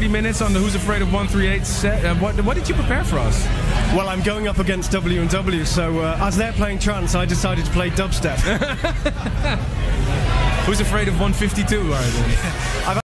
minutes on the Who's Afraid of 138 set. What did you prepare for us? Well, I'm going up against W&W, so as they're playing trance, I decided to play dubstep. Who's Afraid of 152 are they?